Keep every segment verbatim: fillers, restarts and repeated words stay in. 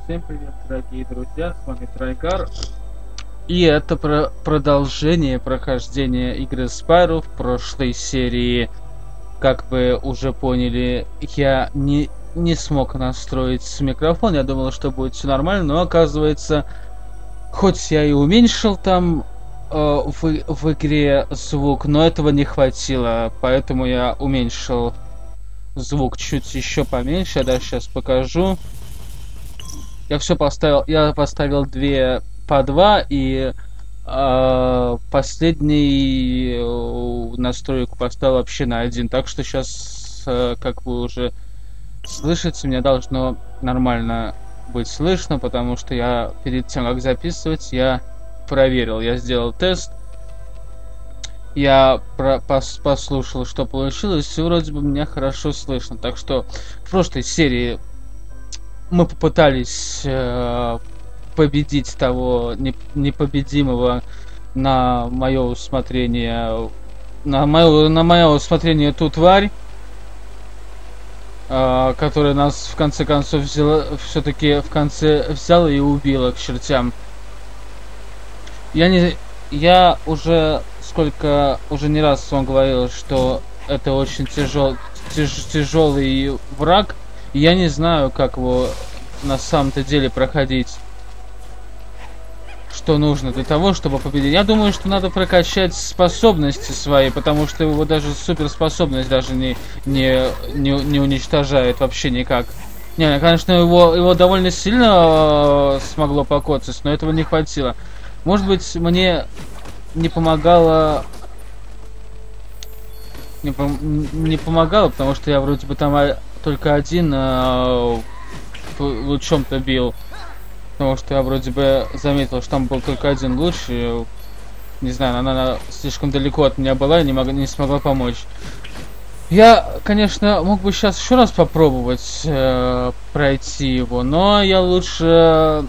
Всем привет, дорогие друзья, с вами Трайгар. И это про продолжение прохождения игры Spyro. В прошлой серии, как вы уже поняли, я не, не смог настроить микрофон. Я думал, что будет все нормально, но оказывается, хоть я и уменьшил там э, в, в игре звук, но этого не хватило, поэтому я уменьшил звук чуть еще поменьше. Я даже сейчас покажу. Я все поставил, я поставил две по два, и э, последний э, настройку поставил вообще на один. Так что сейчас, э, как вы уже слышите, мне должно нормально быть слышно, потому что я перед тем, как записывать, я проверил, я сделал тест. Я про пос послушал, что получилось, и вроде бы меня хорошо слышно. Так что в прошлой серии мы попытались э, победить того не, непобедимого на мое усмотрение, на мое, на мое усмотрение ту тварь, э, которая нас в конце концов взяла, все-таки в конце взяла и убила к чертям. Я не, я уже сколько уже не раз вам говорил, что это очень тяжел, тяж, тяжелый враг. Я не знаю, как его на самом-то деле проходить. Что нужно для того, чтобы победить. Я думаю, что надо прокачать способности свои, потому что его даже суперспособность даже не, не, не, не уничтожает вообще никак. Не, конечно, его, его довольно сильно э, смогло покоцать, но этого не хватило. Может быть, мне не помогало... Не, пом не помогало, потому что я вроде бы там только один э, лучом-то бил. Потому что я вроде бы заметил, что там был только один луч. И, не знаю, она, она слишком далеко от меня была и не, мог, не смогла помочь. Я, конечно, мог бы сейчас еще раз попробовать э, пройти его, но я лучше,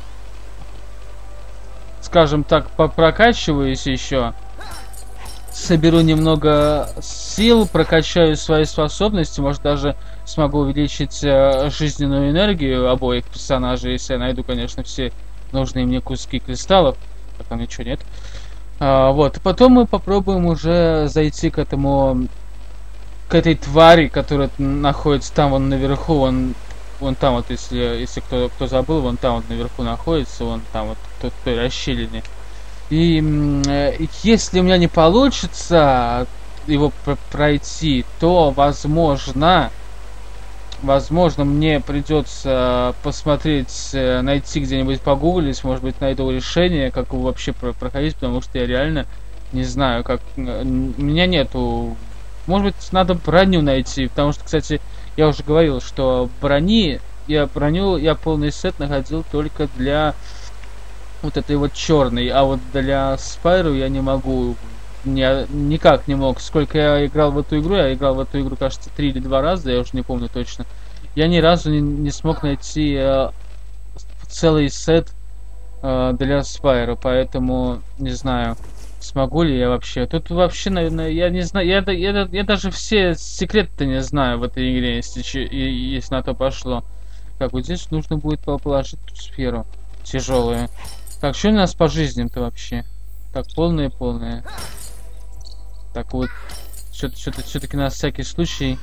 скажем так, попрокачиваюсь еще. Соберу немного сил, прокачаю свои способности, может даже смогу увеличить э, жизненную энергию обоих персонажей, если я найду, конечно, все нужные мне куски кристаллов, а там ничего нет. А, вот, и потом мы попробуем уже зайти к этому, к этой твари, которая находится там, вон наверху, вон, вон там вот, если, если кто, кто забыл, вон там вот наверху находится, вон там вот, тот, кто расщелине. И э, если у меня не получится его пройти, то возможно, возможно мне придется посмотреть, найти где-нибудь погуглить, может быть найду решение, как его вообще проходить, потому что я реально не знаю, как у меня нету. Может быть надо броню найти, потому что, кстати, я уже говорил, что брони, я броню, я полный сет находил только для вот этой вот черной, а вот для Spyro я не могу, не, никак не мог. Сколько я играл в эту игру, я играл в эту игру, кажется, три или два раза, я уже не помню точно. Я ни разу не, не смог найти э, целый сет э, для Spyro, поэтому не знаю, смогу ли я вообще. Тут вообще, наверное, я не знаю, я, я, я даже все секреты-то не знаю в этой игре, если, если на то пошло. Так, вот здесь нужно будет положить ту сферу тяжелую. Так, что у нас по жизням-то вообще? Так, полные-полные. Так, вот. Все-таки на всякий случай.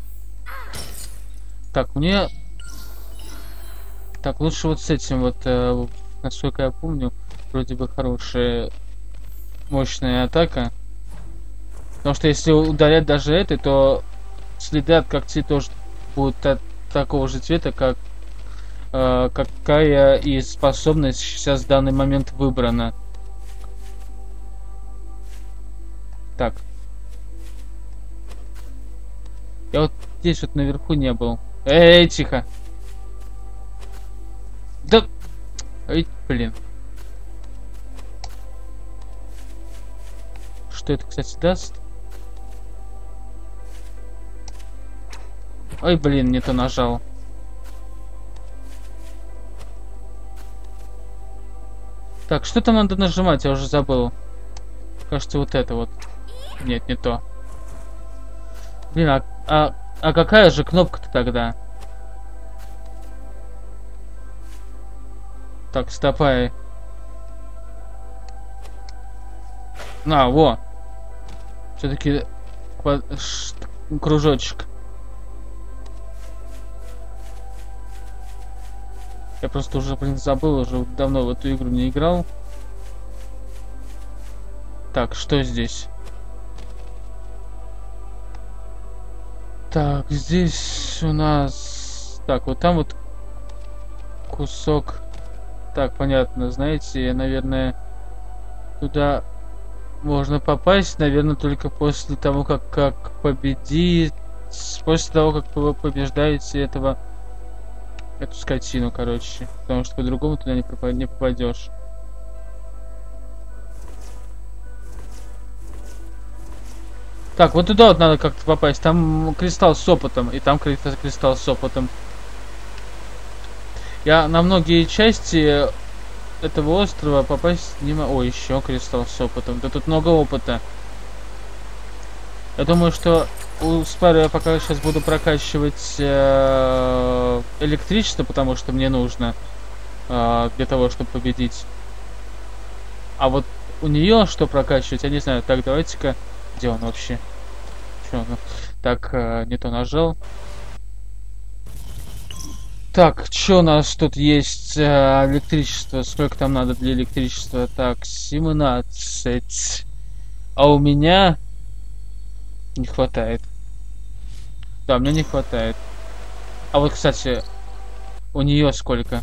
Так, мне... Так, лучше вот с этим вот, э, насколько я помню, вроде бы хорошая, мощная атака. Потому что если ударять даже этой, то следы от когтей тоже будут от такого же цвета, как... какая из способность сейчас в данный момент выбрана. Так. Я вот здесь вот наверху не был. Эй, тихо. Да. Эй, блин. Что это, кстати, даст? Ой, блин, не то нажал. Так, что там надо нажимать? Я уже забыл. Кажется, вот это вот. Нет, не то. Блин, а, а, а какая же кнопка-то тогда? Так, стопай. На, во. Все-таки кружочек. Я просто уже, блин, забыл, уже давно в эту игру не играл. Так, что здесь? Так, здесь у нас... Так, вот там вот кусок... Так, понятно, знаете, наверное, туда можно попасть, наверное, только после того, как, как победить... После того, как вы побеждаете этого... Эту скотину, короче. Потому что по-другому туда не, попа не попадешь. Так, вот туда вот надо как-то попасть. Там кристалл с опытом. И там кристалл с опытом. Я на многие части этого острова попасть не могу. О, еще кристалл с опытом. Да тут много опыта. Я думаю, что у Спайра я пока сейчас буду прокачивать э, электричество, потому что мне нужно э, для того, чтобы победить. А вот у нее что прокачивать, я не знаю. Так, давайте-ка... Где он вообще? Че он? Так, э, не то нажал. Так, что у нас тут есть? Э, электричество. Сколько там надо для электричества? Так, семнадцать. А у меня... Не хватает. Да, мне не хватает. А вот, кстати, у нее сколько?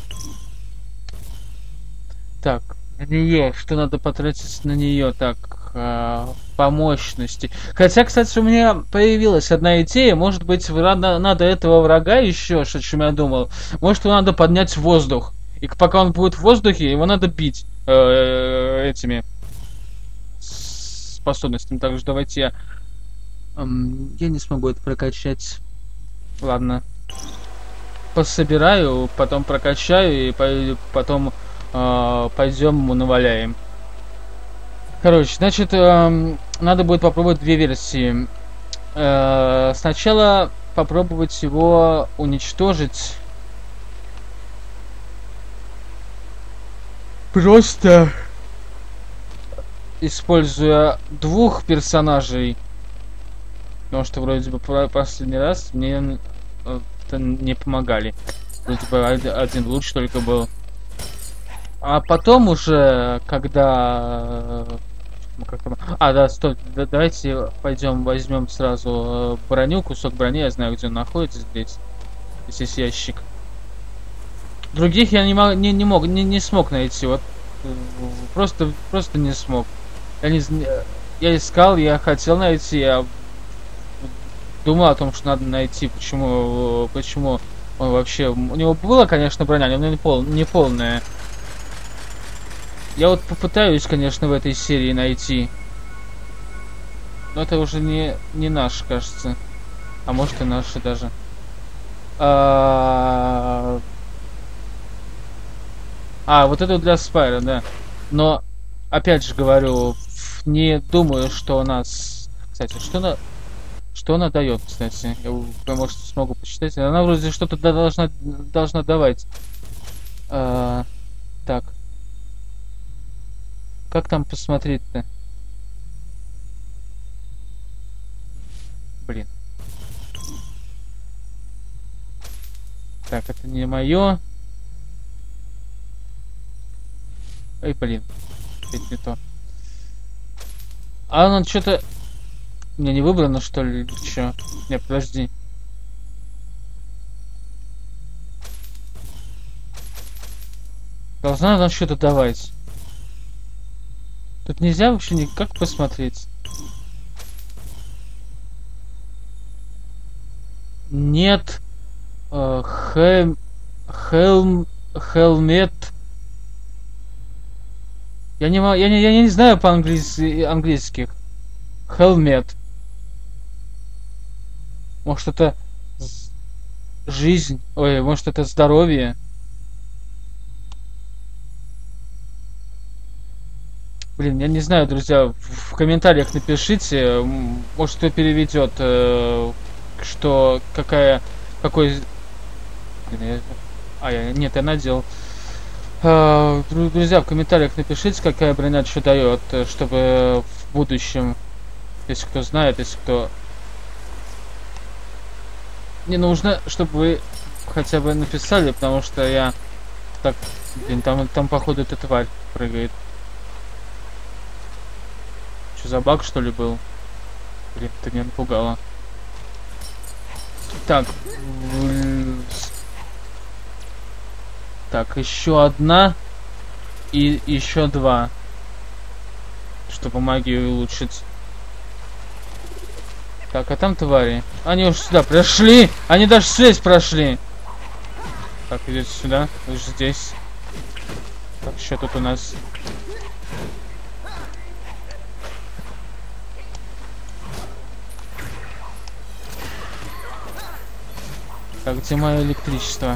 Так, на нее. Что надо потратить на нее? Так, э, по мощности. Хотя, кстати, у меня появилась одна идея. Может быть, надо, надо этого врага еще, что чем я думал. Может, его надо поднять в воздух. И пока он будет в воздухе, его надо бить э, этими способностями. Так что давайте я... Я не смогу это прокачать. Ладно. Пособираю, потом прокачаю и потом э, пойдем ему наваляем. Короче, значит, э, надо будет попробовать две версии. Э, сначала попробовать его уничтожить. Просто используя двух персонажей. Потому что вроде бы последний раз мне это не помогали. Вроде бы один луч только был. А потом уже, когда... А, да, стой, да, давайте пойдем возьмем сразу броню, кусок брони, я знаю, где он находится здесь. Здесь ящик. Других я не, мог, не, не мог, не, не смог найти, вот. Просто, просто не смог. Я, не, я искал, я хотел найти, я думал о том, что надо найти, почему, почему он вообще... У него была, конечно, броня, но не, пол, не полная. Я вот попытаюсь, конечно, в этой серии найти. Но это уже не, не наш, кажется. А может и наши даже. А, а вот это для Спайра, да. Но, опять же говорю, не думаю, что у нас... Кстати, что на... Что она дает, кстати? Я, может, смогу почитать. Она вроде что-то должна, должна давать. А, так. Как там посмотреть-то? Блин. Так, это не мое. Эй, блин. Это не то. А он что-то... Мне не выбрано, что ли? Че? Не, подожди. Должна нам что-то давать. Тут нельзя вообще никак посмотреть. Нет. Э, хем... Хелм... Хелмет... Я не, я не, я не знаю по-английски английских. Хелмет. Может это жизнь, ой, может это здоровье. Блин, я не знаю, друзья, в комментариях напишите, может кто переведет, э, что какая, какой, блин, я... а я нет, я надел. А, дру- друзья, в комментариях напишите, какая броня что дает, э, чтобы в будущем, если кто знает, если кто... Не нужно, чтобы вы хотя бы написали, потому что я... Так, блин, там, там походу эта тварь прыгает. Что за баг, что ли, был? Блин, ты меня напугала. Так. м, с- Так, еще одна. И еще два. Чтобы магию улучшить. Так, а там твари. Они уж сюда прошли. Они даже здесь прошли. Так, идите сюда. Вы же здесь. Так, что тут у нас? Так, где мое электричество?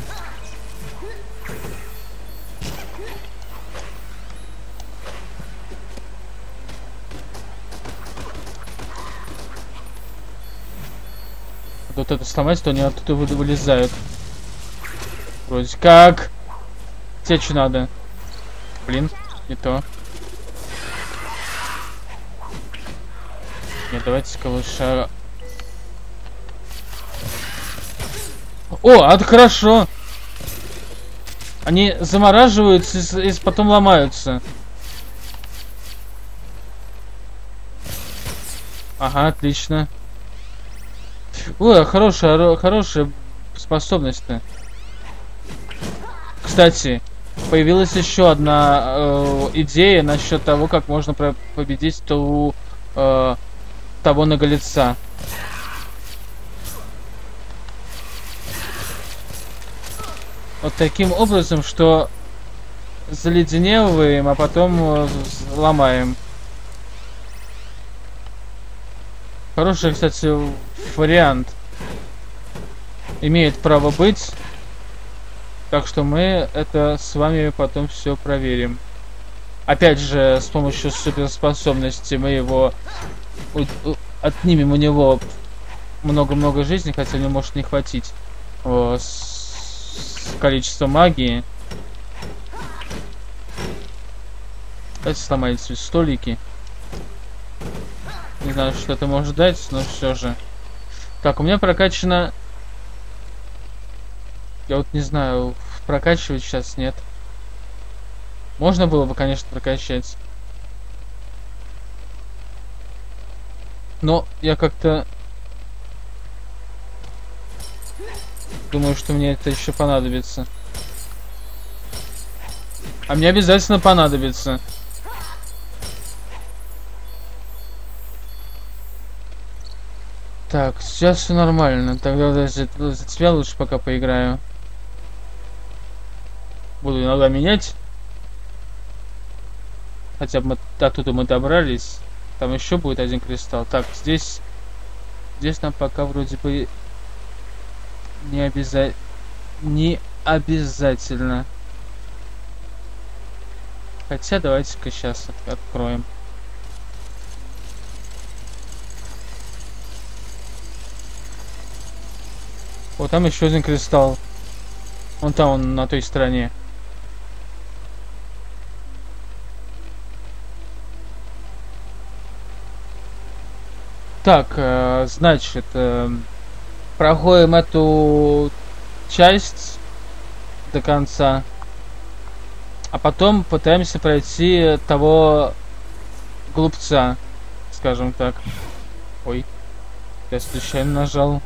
Вот это сломать, то они оттуда вы- вылезают. Вроде как. Тебе что надо? Блин, не то. Нет, давайте-ка лучше... О, это хорошо! Они замораживаются и, с- и с- потом ломаются. Ага, отлично. Ой, хорошая, ро- хорошая способность-то. Кстати, появилась еще одна э, идея насчет того, как можно про- победить ту, э, того наглеца. Вот таким образом, что заледеневываем, а потом э, з- ломаем. Хороший, кстати, вариант. Имеет право быть. Так что мы это с вами потом все проверим. Опять же, с помощью суперспособности мы его у- у- отнимем у него много-много жизни, хотя мне может не хватить о, с, с количества магии. Давайте сломаем эти столики. Не знаю, что это может дать, но все же. Так, у меня прокачано... Я вот не знаю, прокачивать сейчас нет. Можно было бы, конечно, прокачать. Но я как-то... Думаю, что мне это еще понадобится. А мне обязательно понадобится. Так, сейчас все нормально. Тогда даже за тебя лучше пока поиграю. Буду иногда менять. Хотя бы мы, оттуда мы добрались. Там еще будет один кристалл. Так, здесь... Здесь нам пока вроде бы не обязательно... Не обязательно. Хотя давайте-ка сейчас от откроем. Вот там еще один кристалл. Вон там он на той стороне. Так, э, значит, э, проходим эту часть до конца, а потом пытаемся пройти того глупца, скажем так. Ой, я случайно нажал.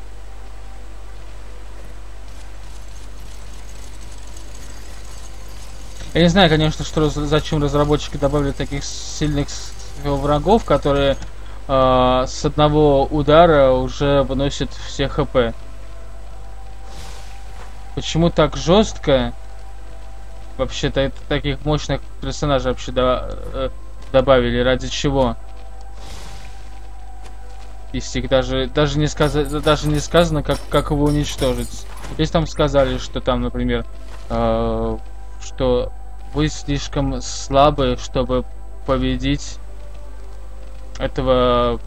Я не знаю, конечно, что раз- зачем разработчики добавили таких сильных с- врагов, которые э, с одного удара уже выносят все хп. Почему так жестко? Вообще-то это таких мощных персонажей вообще до- э, добавили. Ради чего? Если их даже даже не сказано, даже не сказано, как как его уничтожить. Если там сказали, что там, например, э, что вы слишком слабы, чтобы победить этого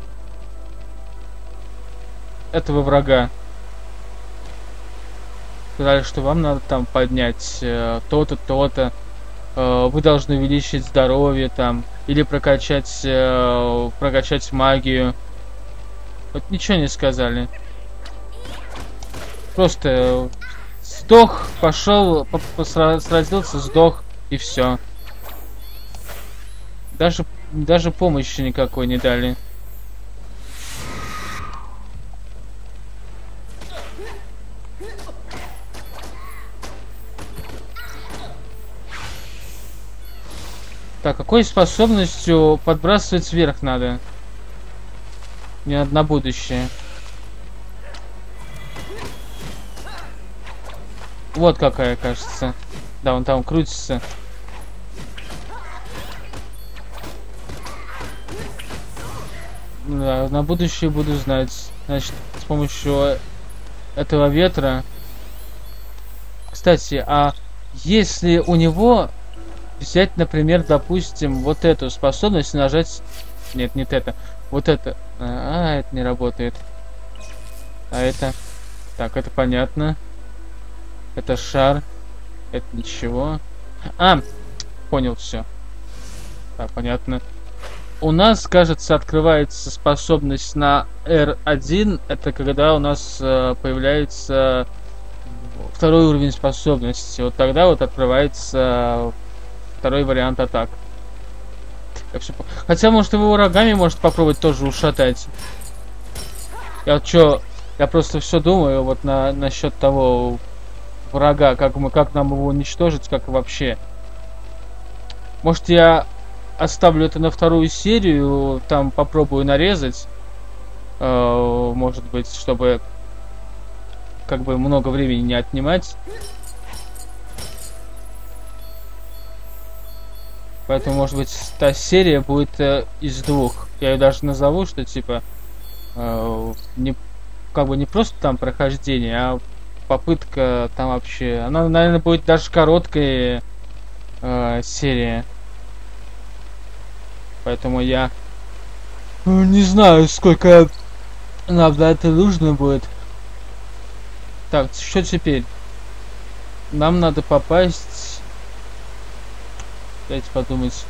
этого врага. сказали, что вам надо там поднять э, то-то, то-то. Э, вы должны увеличить здоровье там. Или прокачать, э, прокачать магию. Вот ничего не сказали. Просто э, сдох, пошел, сразился, сдох и все. Даже, даже помощи никакой не дали. Так, какой способностью подбрасывать вверх надо? Мне надо на будущее. Вот какая, кажется. Да, он там крутится. Да, на будущее буду знать. Значит, с помощью этого ветра. Кстати, а если у него взять, например, допустим, вот эту способность, нажать... Нет, нет это. Вот это. А, это не работает. А это... Так, это понятно. Это шар. Это ничего. А, понял все. Так, понятно. У нас, кажется, открывается способность на эр один. Это когда у нас э, появляется второй уровень способности. Вот тогда вот открывается второй вариант атак. Хотя, может, его врагами может попробовать тоже ушатать. Я вот чё, я просто все думаю вот на насчет того врага, как мы, как нам его уничтожить, как вообще. Может, я оставлю это на вторую серию, там попробую нарезать, э, может быть, чтобы как бы много времени не отнимать. Поэтому, может быть, та серия будет э, из двух. Я ее даже назову, что типа э, не, как бы не просто там прохождение, а попытка там вообще. Она, наверное, будет даже короткая э, серия. Поэтому я ну, не знаю, сколько нам на это нужно будет. Так, что теперь? Нам надо попасть. Дайте подумать.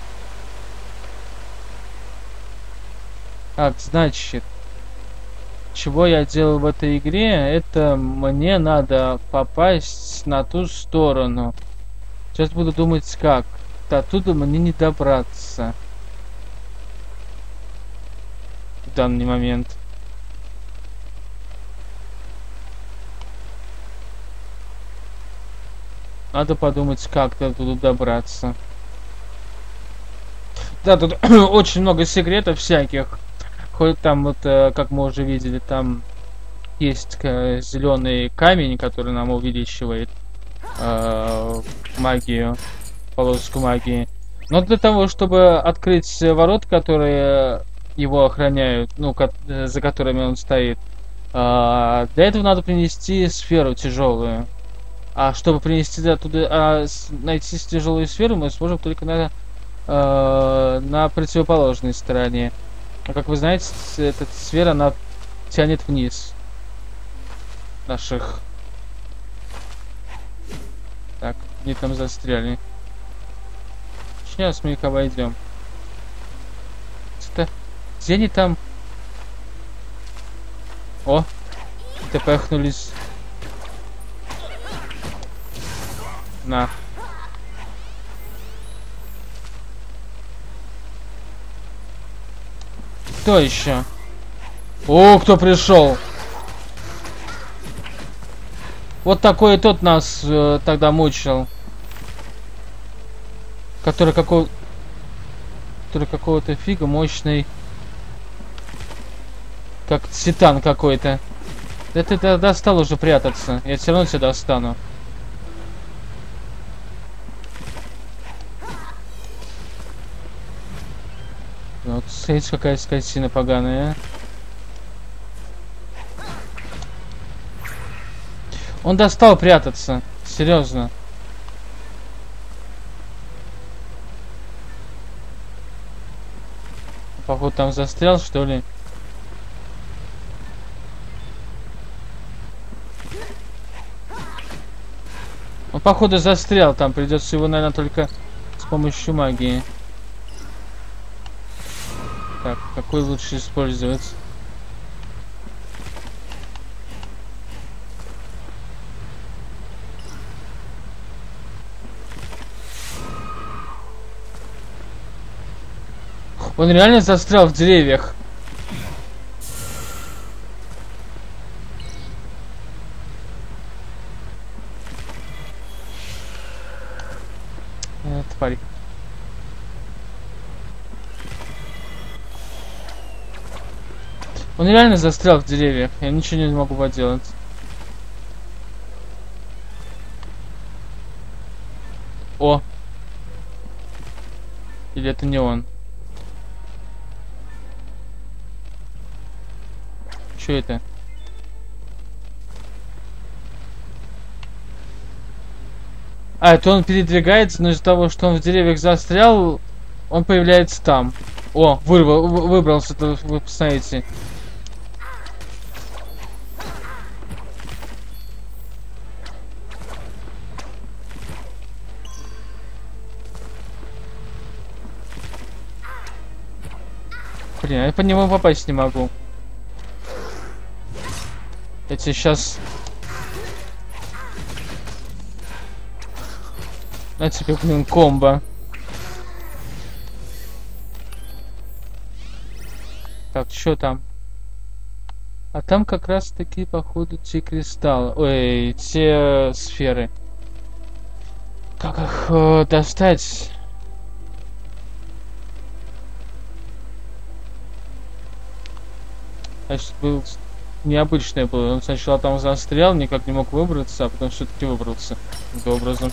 Так, значит, чего я делал в этой игре? Это мне надо попасть на ту сторону. Сейчас буду думать, как. До оттуда мне не добраться. В данный момент. Надо подумать, как до туда добраться. Да, тут очень много секретов всяких. Хоть там вот, как мы уже видели, там есть зеленый камень, который нам увеличивает э, магию, полоску магии. Но для того, чтобы открыть ворот, которые его охраняют, ну, за которыми он стоит, э, для этого надо принести сферу тяжелую. А чтобы принести оттуда, а, найти тяжелую сферу, мы сможем только на, э, на противоположной стороне. А как вы знаете, эта сфера, она тянет вниз наших. Так, они там застряли. Сейчас мы их обойдем. Это... Где они там? О! Тпхнулись. На. Кто еще? О, кто пришел? Вот такой тот нас э, тогда мучил. Который какого... Который какого-то фига мощный. Как титан какой-то. Да ты достал уже прятаться. Я все равно тебя достану. Вот, смотрите, какая скотина поганая, а. Он достал прятаться. Серьезно. Походу там застрял, что ли? Он, походу, застрял там. Придется его, наверное, только с помощью магии. Так, какой лучше использовать? Он реально застрял в деревьях. Э, тварь. Он реально застрял в деревьях. Я ничего не могу поделать. О! Или это не он? Что это? А, это он передвигается, но из-за того, что он в деревьях застрял, он появляется там. О, вырвал, выбрался, вы посмотрите. Блин, я по нему попасть не могу. Я тебе сейчас... На тебе, блин, комбо. Так, что там? А там как раз таки, походу, те кристаллы. Ой, те сферы. Как их э, достать? Значит, был необычный был. Он сначала там застрял, никак не мог выбраться, а потом все-таки выбрался. Таким образом.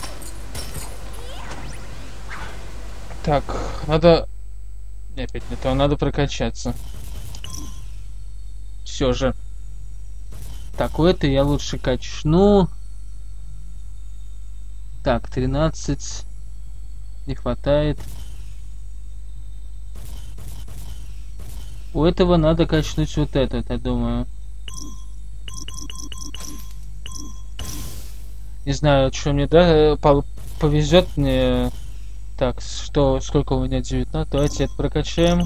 Так, надо... Не, опять не то, надо прокачаться. Все же. Так, у этой я лучше качну. Так, тринадцать. Не хватает. У этого надо качнуть вот этот, я думаю. Не знаю, что мне, да, повезет мне. Так, что, сколько у меня? девятнадцать. Давайте это прокачаем.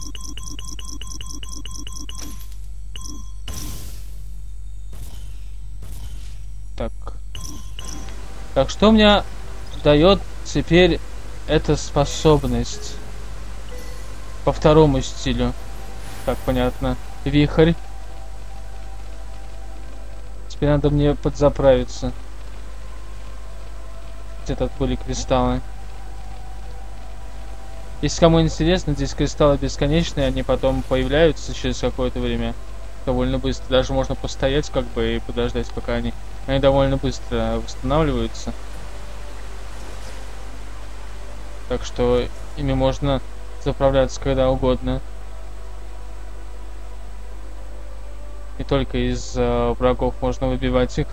Так. Так, что мне дает теперь эта способность? По второму стилю. Так, понятно. Вихрь. Теперь надо мне подзаправиться. Где-то были кристаллы. Если кому интересно, здесь кристаллы бесконечные, они потом появляются через какое-то время. Довольно быстро. Даже можно постоять как бы и подождать, пока они... Они довольно быстро восстанавливаются. Так что ими можно заправляться когда угодно. Не только из э, врагов можно выбивать их.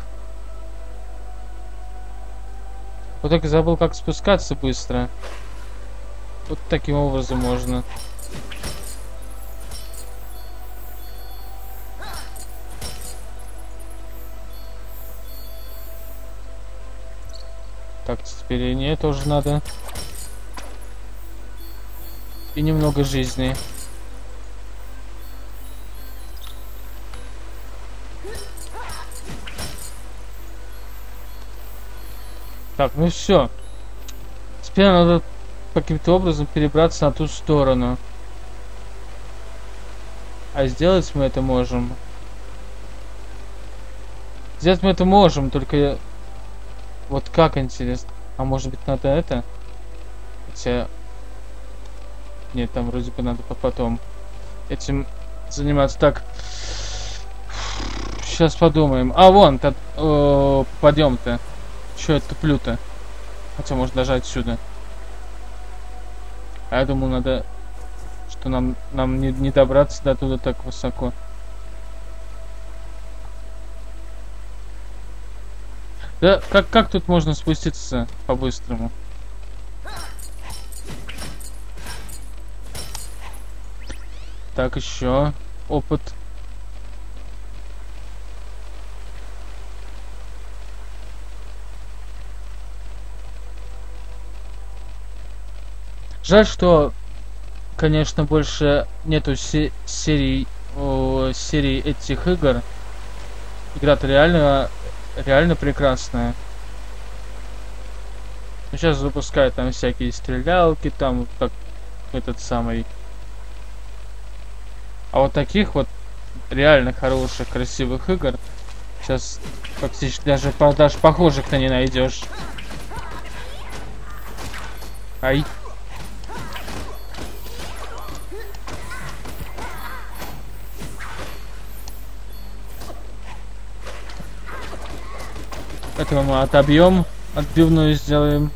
Вот только забыл, как спускаться быстро. Вот таким образом можно. Так, теперь и не тоже надо. И немного жизни. Так, ну все. Теперь надо каким-то образом перебраться на ту сторону. А сделать мы это можем. Сделать мы это можем, только... Вот как, интересно. А может быть надо это? Хотя... Нет, там вроде бы надо потом этим заниматься. Так. Сейчас подумаем. А, вон, подъем-то. Че это туплю-то? Хотя может даже отсюда. А я думал, надо... Что нам, нам не, не добраться до туда так высоко. Да, как, как тут можно спуститься по-быстрому? Так, еще опыт. Жаль, что, конечно, больше нету се серий, о, серий этих игр. Игра-то реально, реально прекрасная. Сейчас запускают там всякие стрелялки, там как этот самый. А вот таких вот реально хороших, красивых игр сейчас фактически даже, даже похожих-то не найдешь. Ай. Этого мы отобьем, отбивную сделаем.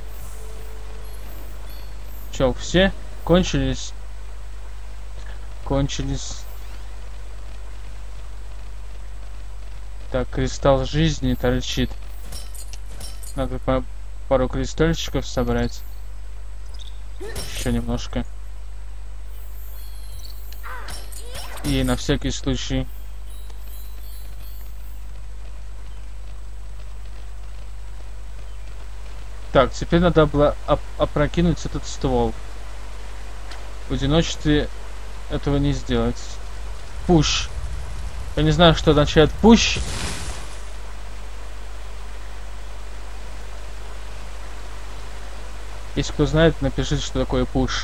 Че, все кончились? Кончились. Так, кристалл жизни торчит. Надо по пару кристальчиков собрать. Еще немножко. И на всякий случай. Так, теперь надо было оп опрокинуть этот ствол. В одиночестве этого не сделать. Пуш. Я не знаю, что означает пуш. Если кто знает, напишите, что такое пуш.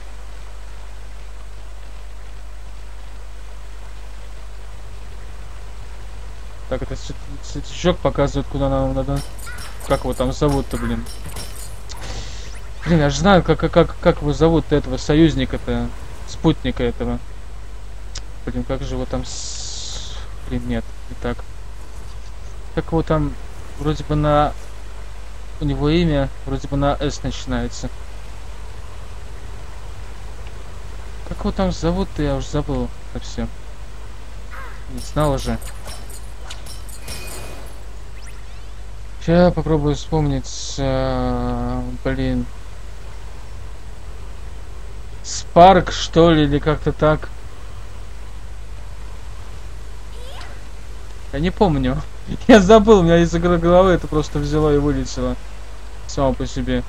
Так, это светлячок показывает, куда нам надо. Как его там зовут-то, блин? Блин, я же знаю, как, как, как его зовут этого союзника-то, спутника этого. Блин, как же его там... С... Блин, нет, не так. Как его там... Вроде бы на... У него имя вроде бы на С начинается. Как его там зовут-то, я уже забыл совсем. Не знал уже. Сейчас я попробую вспомнить. А, блин. Спарк, что ли, или как-то так. Я не помню. Я забыл, у меня из игры головы это просто взяло и вылетело. Само по себе.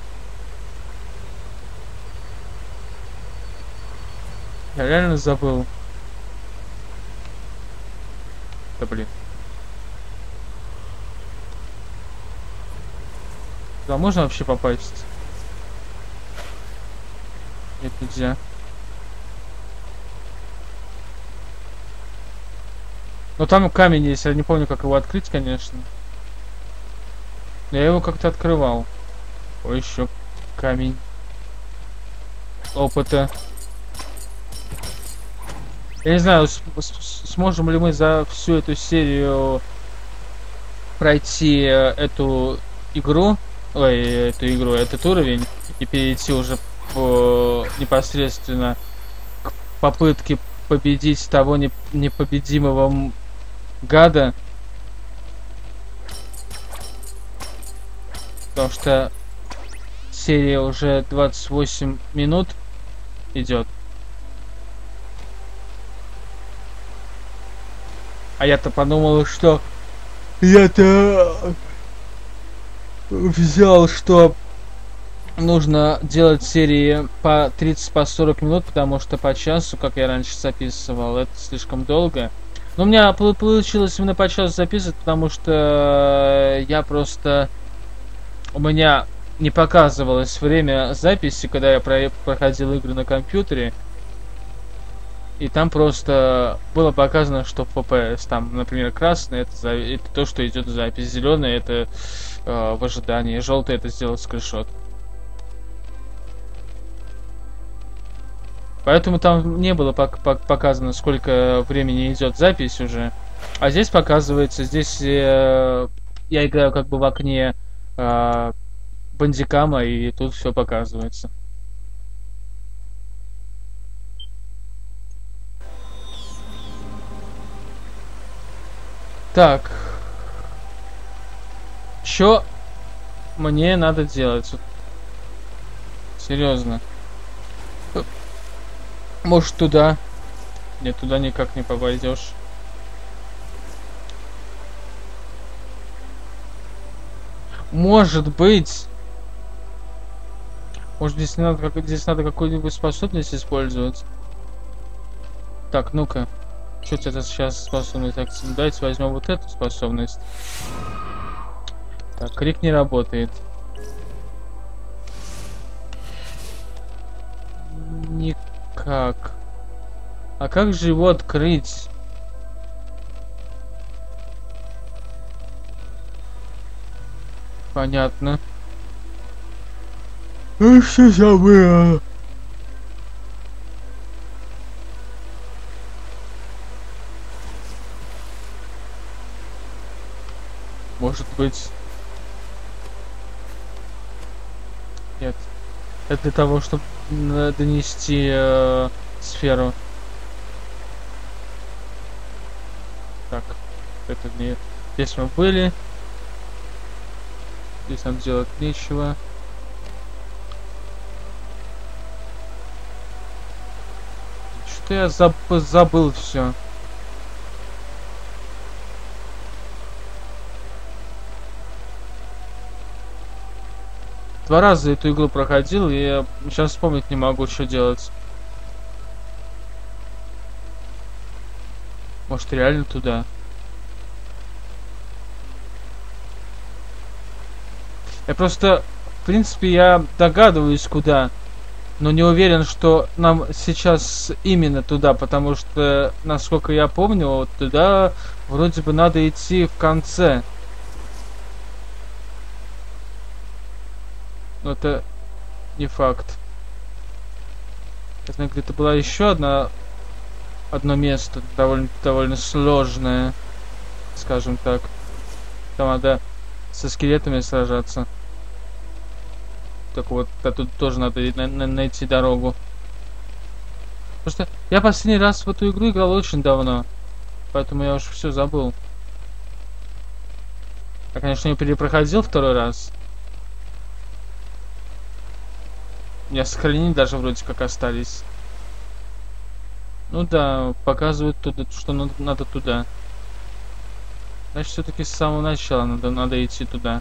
Я реально забыл. Да блин. Туда можно вообще попасть? Нет, нельзя. Но там камень есть, я не помню, как его открыть, конечно. Я его как-то открывал. Ой, еще камень. Опыта. Я не знаю, сможем ли мы за всю эту серию пройти эту игру. Ой, эту игру, этот уровень. И перейти уже по, непосредственно к попытке победить того не, непобедимого гада. Потому что серия уже двадцать восемь минут идет. А я-то подумал, что я-то взял, что нужно делать серии по тридцать по сорок минут, потому что по часу, как я раньше записывал, это слишком долго. Но у меня получилось именно по часу записывать, потому что я просто... У меня не показывалось время записи, когда я про проходил игры на компьютере. И там просто было показано, что эф пи эс, там, например, красный это, за... это то, что идет запись, зеленый это э, в ожидании, желтый это сделать скриншот. Поэтому там не было пок пок показано, сколько времени идет запись уже. А здесь показывается, здесь э, я играю как бы в окне э, бандикама, и тут все показывается. Так. Чё мне надо делать? Серьезно. Может туда? Нет, туда никак не попадешь. Может быть. Может, здесь не надо, как, здесь надо какую-нибудь способность использовать? Так, ну-ка. Что это сейчас способность активировать? Давайте возьмем вот эту способность. Так, крик не работает. Никак. А как же его открыть? Понятно. Ну что забыла? Может быть... Нет. Это для того, чтобы донести э, сферу. Так. Это не... Здесь мы были. Здесь нам делать нечего. Что я заб забыл все. Два раза эту игру проходил, и я сейчас вспомнить не могу, что делать. Может, реально туда? Я просто, в принципе, я догадываюсь, куда. Но не уверен, что нам сейчас именно туда, потому что, насколько я помню, вот туда вроде бы надо идти в конце. Но это не факт. Я знаю, где-то была еще одна одно место, довольно довольно сложное, скажем так. Там надо со скелетами сражаться. Так вот, а тут тоже надо на на найти дорогу. Потому что я последний раз в эту игру играл очень давно, поэтому я уже все забыл. Я, конечно, ее перепроходил второй раз. У меня сохранения даже вроде как остались. Ну да, показывают туда, что надо, надо туда. Значит, все-таки с самого начала надо, надо идти туда.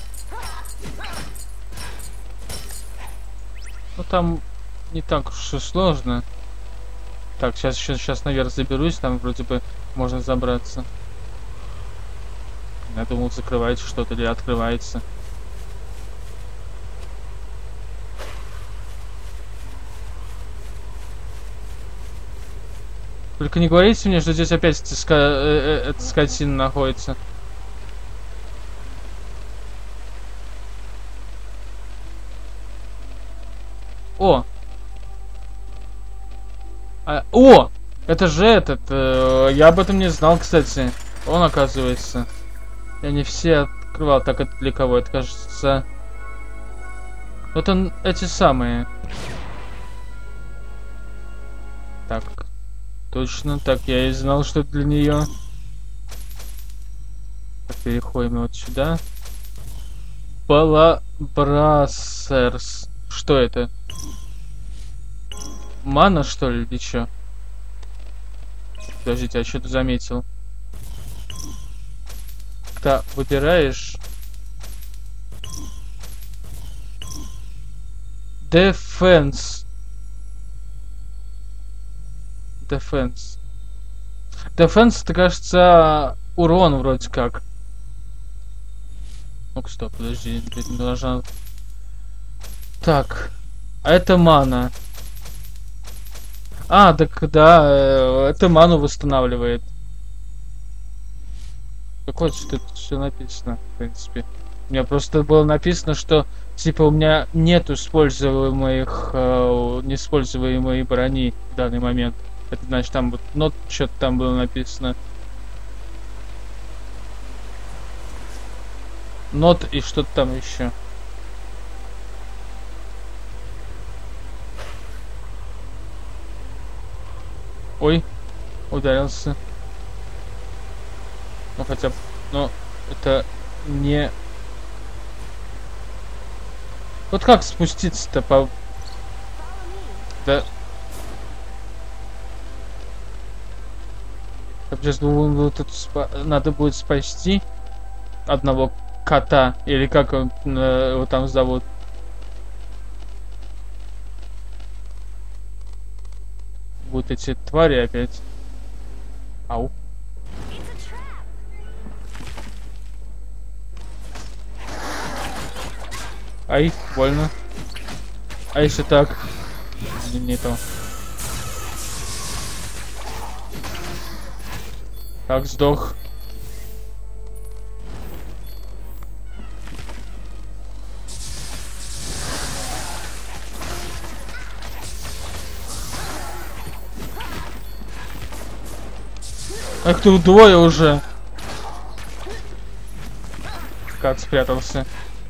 Ну там не так уж и сложно. Так, сейчас еще сейчас наверх заберусь, там вроде бы можно забраться. Я думал, закрывается что-то или открывается. Только не говорите мне, что здесь опять эта, ска... э -э эта скотина находится. О! А, о! Это же этот... Э, я об этом не знал, кстати. Он, оказывается. Я не все открывал. Так, это для кого? Это, кажется... Вот он... Эти самые. Так. Точно. Так, я и знал, что это для нее. Так, переходим вот сюда. Балабрасерс. Что это? Мана, что ли, или чё? Подождите, а что ты заметил? Когда выбираешь... Defense. Defense. Defense, это, кажется, урон вроде как. Ну-ка, стоп, подожди, не должна... Так, а это мана. А, так да, это ману восстанавливает. Так вот, что тут все написано, в принципе. У меня просто было написано, что типа у меня нет используемых, э, неиспользуемой брони в данный момент. Это значит, там вот нот что-то там было написано. Нот и что-то там еще. Ой, ударился. Ну хотя бы, но это не... Вот как спуститься-то по... Да... Сейчас думаю, тут спа... надо будет спасти одного кота, или как он, э, его там зовут. будут эти твари опять. Ау. Ай, больно. А если так? Не, не то. Так, сдох. Ах, тут двое уже. Как спрятался.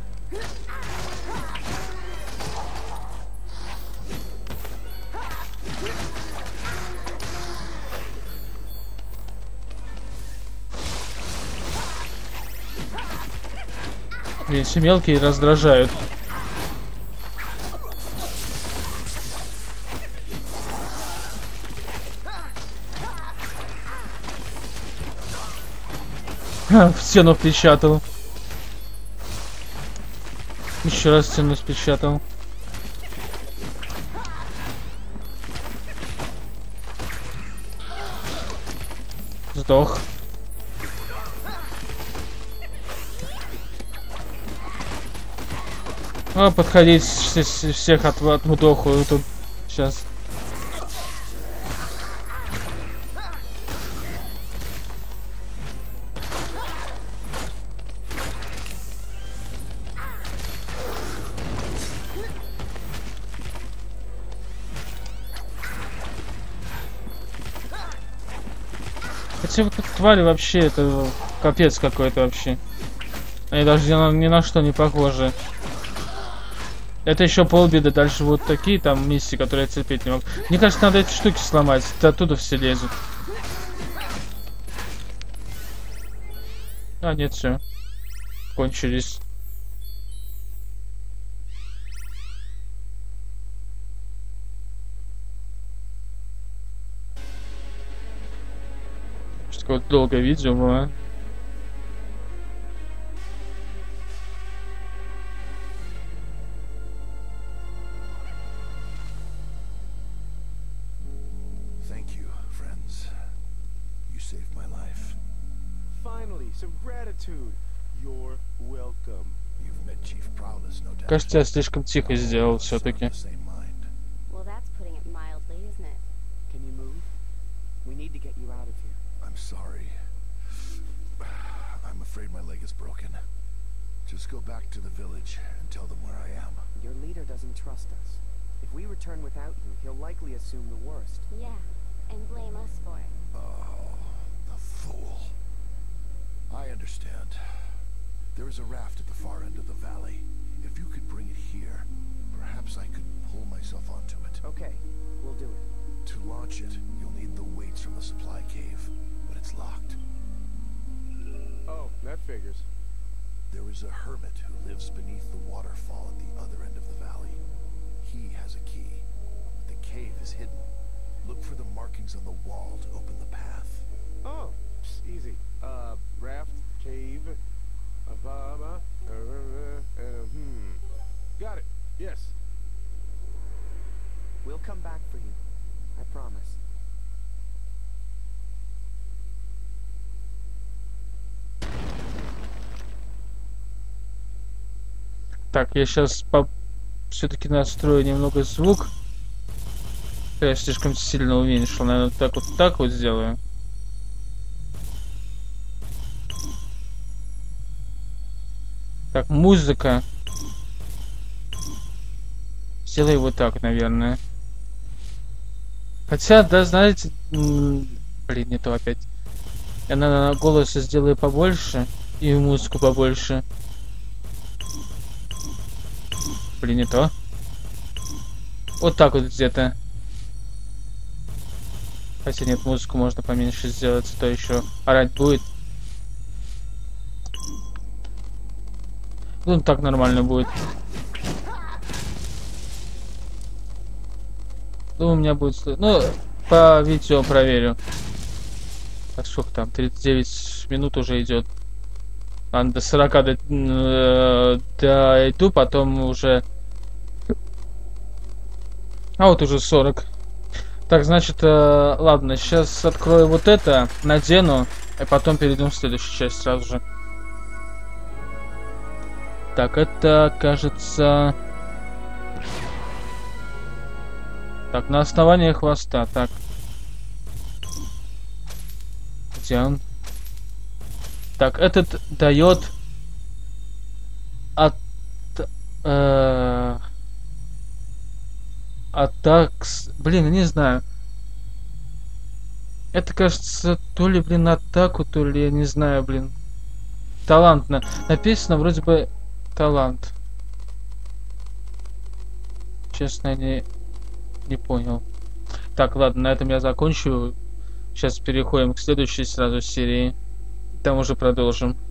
Блин, все мелкие раздражают. Ха, в стену впечатал. Еще раз в стену впечатал. Сдох. А, подходить всех от, отмудохаю тут сейчас. Хотя вот твари вообще, это капец какой-то вообще. Они даже ни на, ни на что не похожи. Это еще полбеды. Дальше вот такие там миссии, которые я терпеть не могу. Мне кажется, надо эти штуки сломать. Оттуда все лезут. А, нет, все. Кончились. Что такое долгое видео было. Кажется, я слишком тихо сделал все-таки. There is a raft at the far end of the valley. If you could bring it here, perhaps I could pull myself onto it. Okay, we'll do it. To launch it, you'll need the weights from the supply cave, but it's locked. Oh, that figures. There is a hermit who lives beneath the waterfall at the other end of the valley. He has a key, but the cave is hidden. Look for the markings on the wall to open the path. Oh, easy. Uh, raft, cave, Avama, uh, uh, uh, hmm. Got it. Yes. We'll come back for you. I promise. Так, я сейчас по... все-таки настрою немного звук. Я слишком сильно уменьшил. Наверное, так вот так вот сделаю. Так, музыка. Сделай вот так, наверное. Хотя, да, знаете... Блин, не то опять. Я, наверное, голос сделаю побольше. И музыку побольше. Блин, не то. Вот так вот где-то. Хотя нет, музыку можно поменьше сделать, а то еще орать будет. Ну, так нормально будет. Ну, у меня будет... Ну, по видео проверю. Так, сколько там? тридцать девять минут уже идет. Ладно, до сорока до, э, дойду, потом уже... А вот уже сорок. Так, значит, э, ладно, сейчас открою вот это, надену, и потом перейдем в следующую часть сразу же. Так, это, кажется... Так, на основании хвоста, так. Где он? Так, этот дает... От... Э... Атак... Блин, я не знаю. Это, кажется, то ли, блин, атаку, то ли, я не знаю, блин. Талант. На... Написано вроде бы талант. Честно, не... Не понял. Так, ладно, на этом я закончу. Сейчас переходим к следующей сразу серии. Там уже продолжим.